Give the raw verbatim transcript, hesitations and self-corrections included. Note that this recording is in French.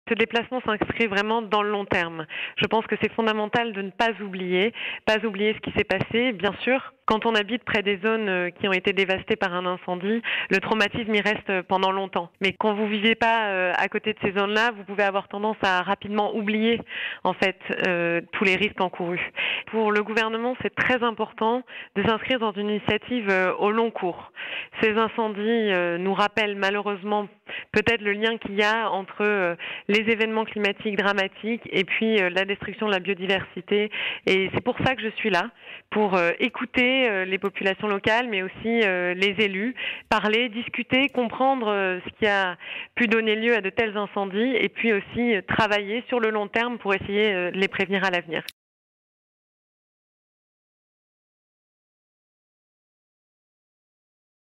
Ce déplacement s'inscrit vraiment dans le long terme. Je pense que c'est fondamental de ne pas oublier, pas oublier ce qui s'est passé. Bien sûr, quand on habite près des zones qui ont été dévastées par un incendie, le traumatisme y reste pendant longtemps. Mais quand vous ne vivez pas à côté de ces zones-là, vous pouvez avoir tendance à rapidement oublier en fait euh, tous les risques encourus. Pour le gouvernement, c'est très important de s'inscrire dans une initiative euh, au long cours. Ces incendies euh, nous rappellent malheureusement peut-être le lien qu'il y a entre euh, les événements climatiques dramatiques et puis euh, la destruction de la biodiversité. Et c'est pour ça que je suis là, pour euh, écouter euh, les populations locales, mais aussi euh, les élus, parler, discuter, comprendre euh, ce qui a pu donner lieu à de tels incendies et puis aussi euh, travailler sur le long terme pour essayer euh, de les prévenir à l'avenir.